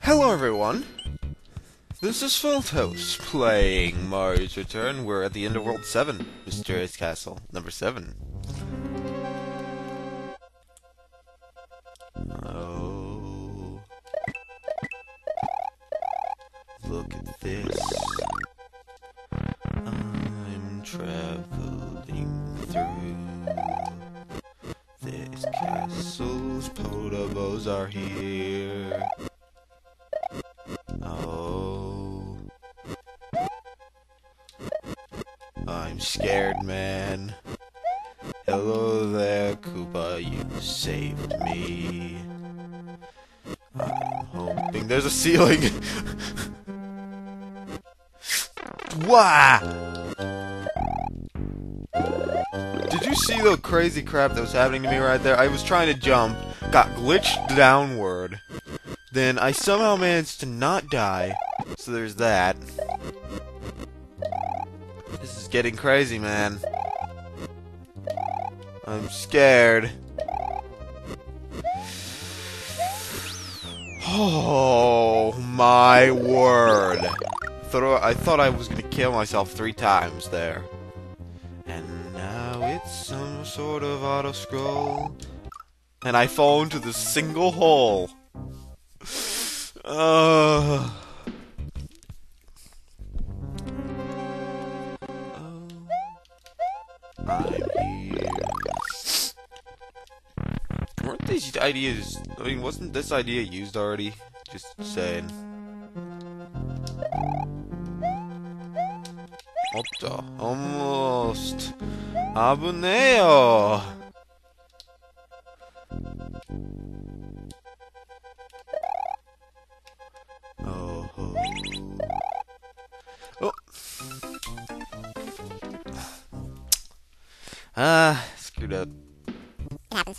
Hello everyone, this is Photos playing Mario's Return. We're at the end of World 7, Mysterious Castle, number 7. Oh, look at this. I'm traveling through this castle's potobos are here. Oh, I'm scared, man. Hello there, Koopa, you saved me. I'm hoping there's a ceiling. Wah! Did you see the crazy crap that was happening to me right there? I was trying to jump, got glitched downward. Then I somehow managed to not die, so there's that. This is getting crazy, man. I'm scared. Oh my word. I thought I was gonna kill myself 3 times there. And now it's some sort of auto-scroll. And I fall into this single hole. I'm here. Weren't these ideas... I mean, wasn't this idea used already? Just saying. Opta. Almost. Abuneo. Oh. Oh. Screwed up. It happens.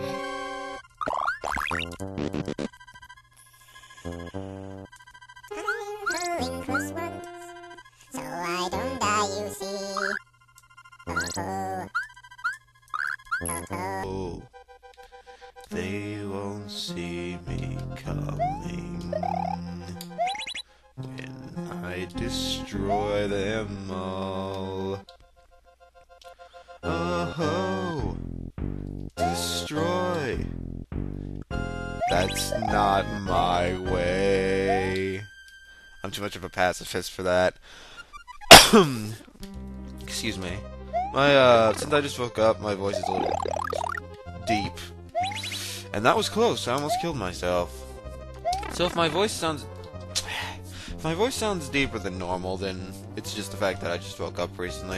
I'm close once, so I don't die, you see. Oh. They won't see me coming when I destroy them all. Oh, destroy. That's not my way. I'm too much of a pacifist for that. Excuse me. Since I just woke up, my voice is a little deep. And that was close. I almost killed myself. So if my voice sounds deeper than normal, then it's just the fact that I just woke up recently.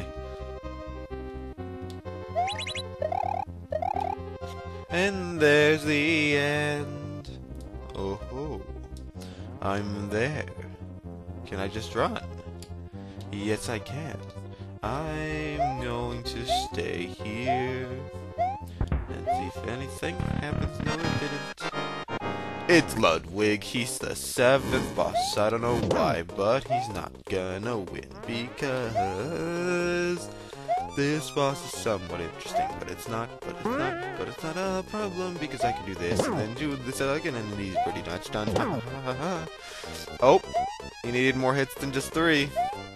And there's the end. Oh, I'm there. Can I just run? Yes, I can. I'm going to stay here and see if anything happens. No, it didn't. It's Ludwig. He's the 7th boss. I don't know why, but he's not gonna win because this boss is somewhat interesting, but it's not a problem because I can do this and then do this again, and he's pretty much done. Oh, he needed more hits than just 3.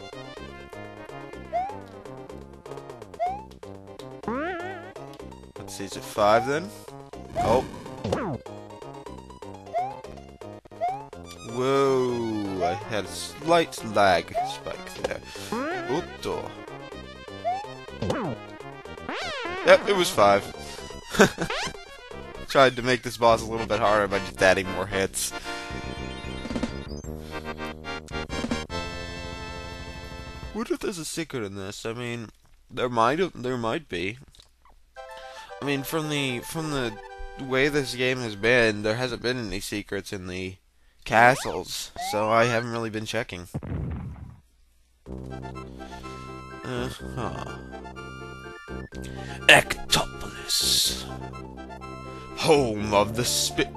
Let's see, is it 5 then? Oh. Whoa, I had a slight lag spike there. Oops. Yep, it was 5. Tried to make this boss a little bit harder by just adding more hits. What if there's a secret in this? I mean, there might be. I mean, from the way this game has been, there hasn't been any secrets in the castles, so I haven't really been checking. Ectopolis, home of the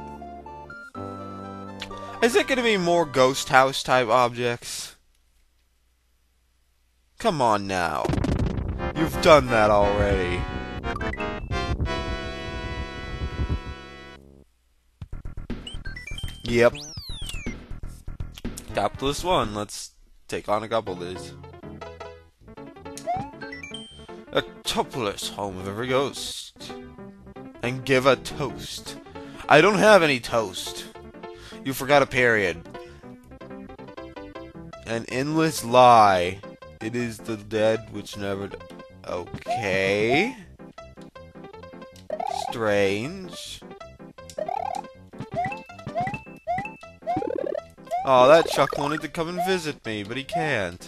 Is it gonna be more ghost house type objects? Come on now. You've done that already. Yep. Capitalist 1, let's take on a couple of these. Ectopolis, home of every ghost. And give a toast. I don't have any toast. You forgot a period. An endless lie. It is the dead which never... Okay. Strange. Oh, that Chuck wanted to come and visit me, but he can't.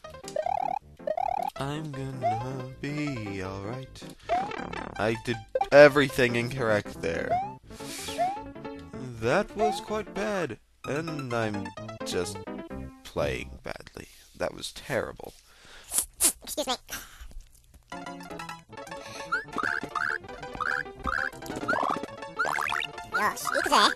I'm gonna be alright. I did everything incorrect there. That was quite bad. And I'm just playing badly. That was terrible. Excuse me. Yosh, ikze.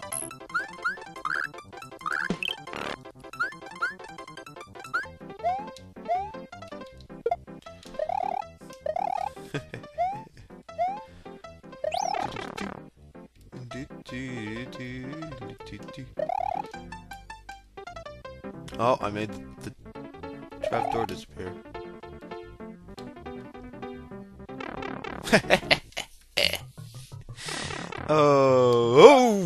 Oh, I made the trapdoor disappear. Oh!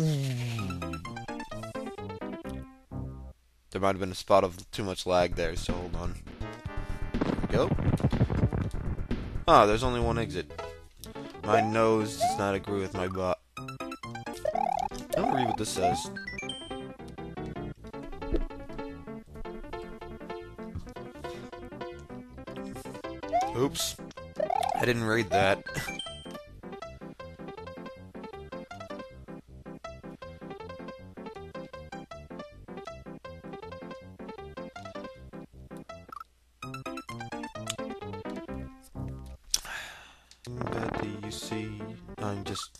There might have been a spot of too much lag there, so hold on. There we go. Ah, there's only one exit. My nose does not agree with my butt. I'll read what this says. Oops. I didn't read that. Betty, you see, I'm just...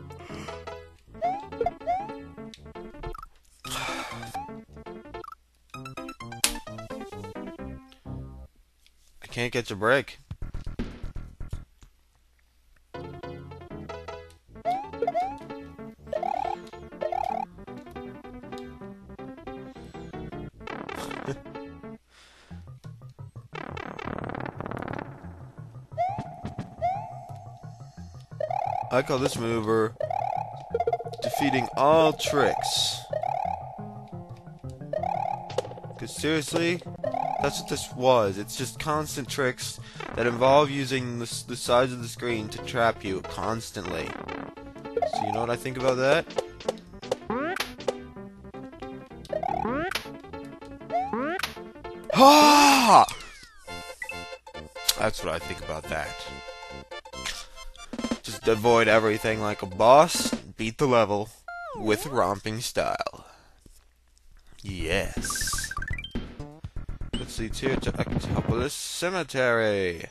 I can't catch a break. I call this maneuver defeating all tricks. Because seriously, that's what this was. It's just constant tricks that involve using the sides of the screen to trap you constantly. So you know what I think about that? Ah! That's what I think about that. Just avoid everything like a boss, beat the level with romping style. Yes. Let's see, here to Ectopolis Cemetery.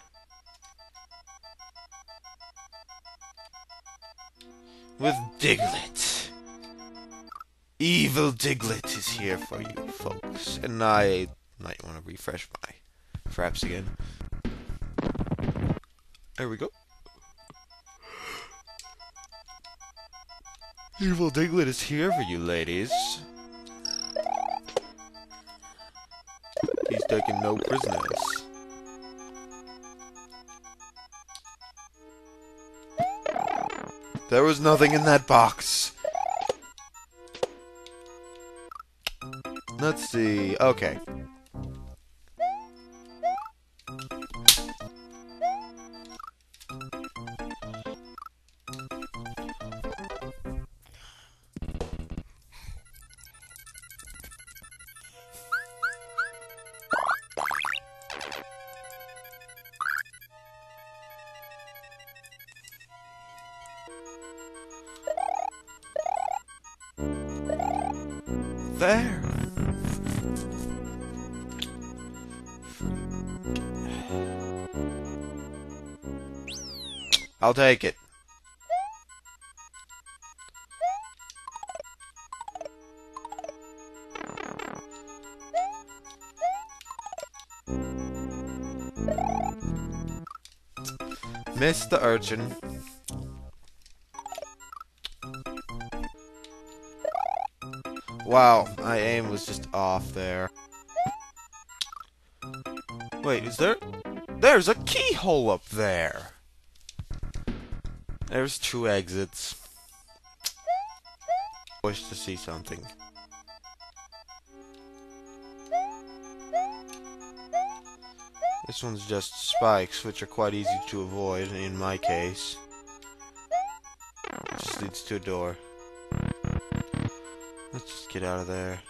With Diglett. Evil Diglett is here for you, folks. And I might want to refresh my fraps again. There we go. Evil Diglett is here for you, ladies. He's taking no prisoners. There was nothing in that box. Let's see. Okay. There. I'll take it. Missed the urchin. Wow, my aim was just off there. Wait, is there... There's a keyhole up there! There's 2 exits. Wish to see something. This one's just spikes, which are quite easy to avoid in my case. It just leads to a door. Let's just get out of there.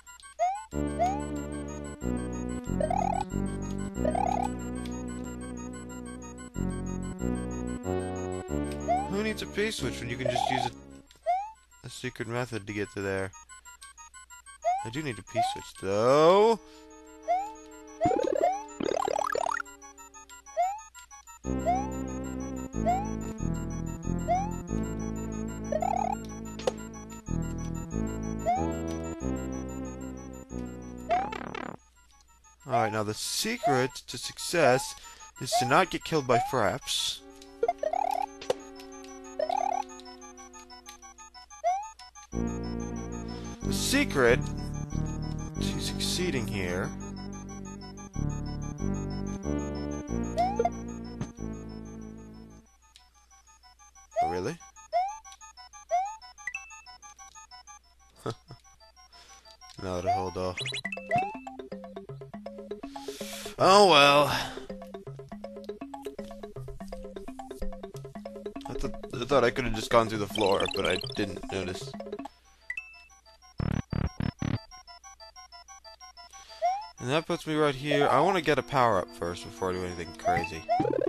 Who needs a P-switch when you can just use a secret method to get to there? I do need a P-switch, though. Alright, now the secret to success is to not get killed by fraps. The secret to succeeding here oh, really? No, to hold off. Oh well. I thought I could have just gone through the floor, but I didn't notice. And that puts me right here. I want to get a power-up first before I do anything crazy.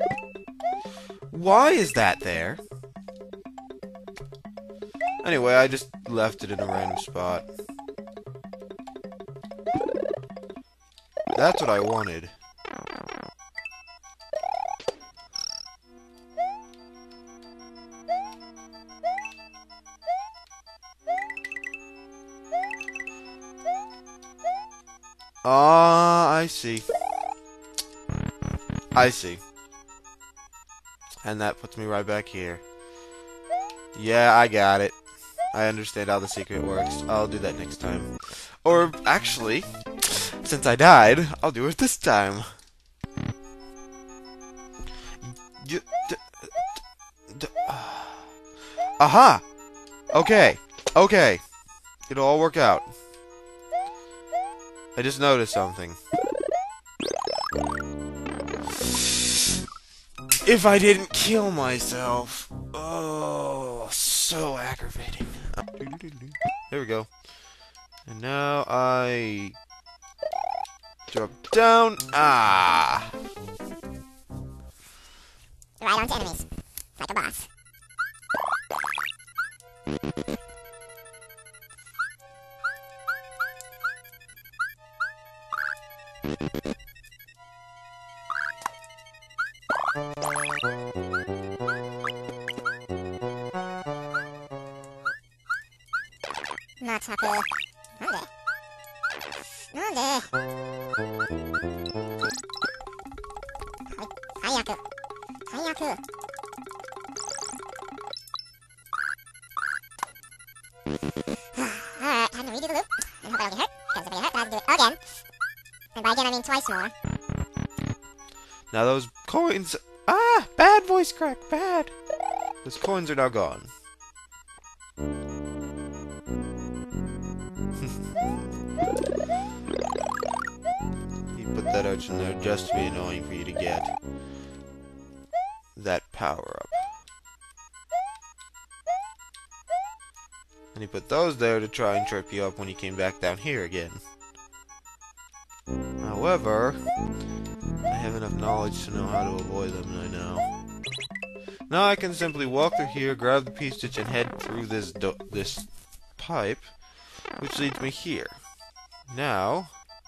Why is that there? Anyway, I just left it in a random spot. That's what I wanted. I see. I see. And that puts me right back here. Yeah, I got it. I understand how the secret works. I'll do that next time. Or, actually, since I died, I'll do it this time. Aha! Okay. Okay. It'll all work out. I just noticed something. If I didn't kill myself. Oh, so aggravating. There we go. And now I drop down. Ah! Right onto enemies. Like a boss. Nataku. Nande? Nande? Hayaku. Hayaku. Alright, time to redo the loop. And hope I don't get hurt, because if I get hurt, I have to do it again. And by again, I mean twice more. Now those coins... Ah! Bad voice crack! Bad! Those coins are now gone. He put that out in there just to be annoying for you to get that power up. And he put those there to try and trip you up when you came back down here again. However, I have enough knowledge to know how to avoid them, and I know. Now I can simply walk through here, grab the P-stitch, and head through this pipe, which leads me here. Now,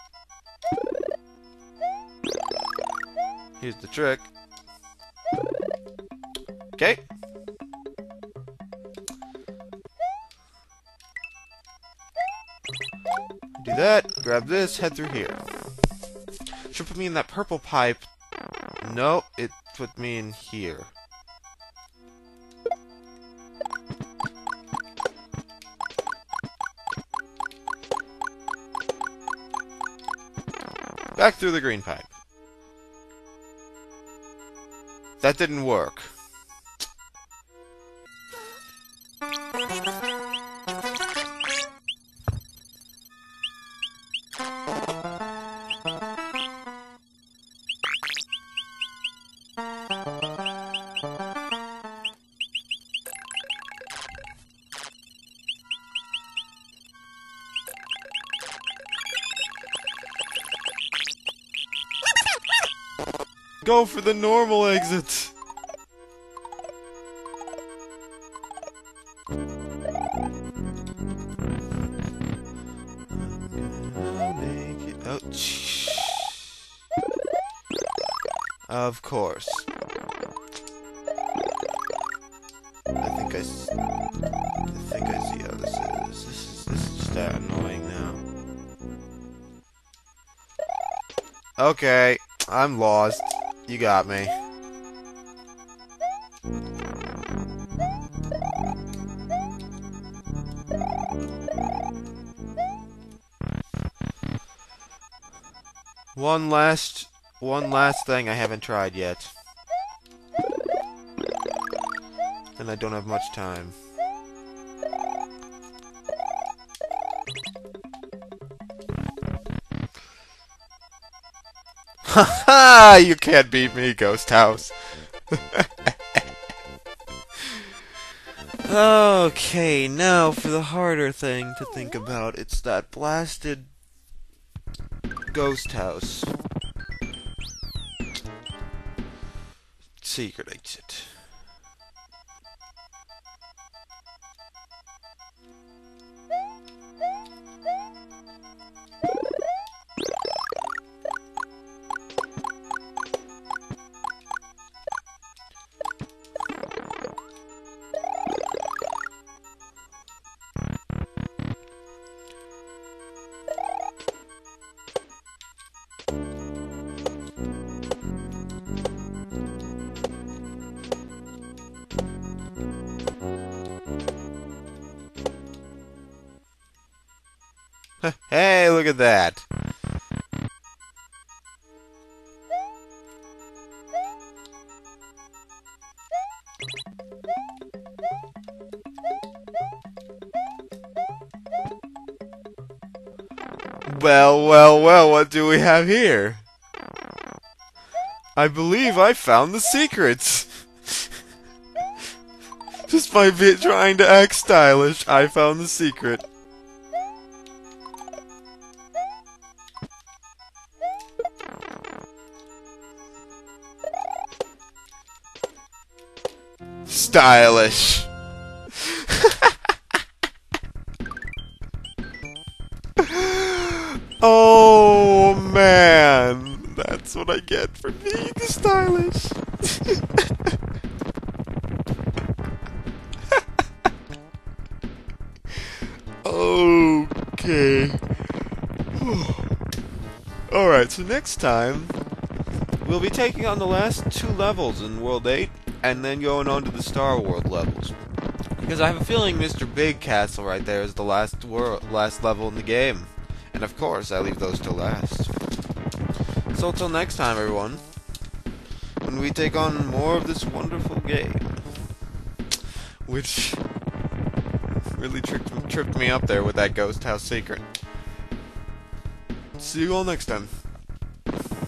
here's the trick. Okay. Do that, grab this, head through here. Should put me in that purple pipe. No, it put me in here. Back through the green pipe. That didn't work. Go for the normal exit. Oh, of course. I think I see how this is. This is just that annoying now. Okay, I'm lost. You got me. One last thing I haven't tried yet. And I don't have much time. Haha! You can't beat me, Ghost House. Okay, now for the harder thing to think about. It's that blasted Ghost House. Secret exit. Hey, look at that. Well, what do we have here? I believe I found the secrets. Just by trying to act stylish, I found the secret. Stylish. Oh man, that's what I get for being stylish. Okay. Alright, so next time we'll be taking on the last 2 levels in World 8 and then going on to the Star World levels. Because I have a feeling Mr. Big Castle right there is the last level in the game. And of course, I leave those to last. So until next time, everyone, when we take on more of this wonderful game, which really tripped me up there with that Ghost House secret. See you all next time.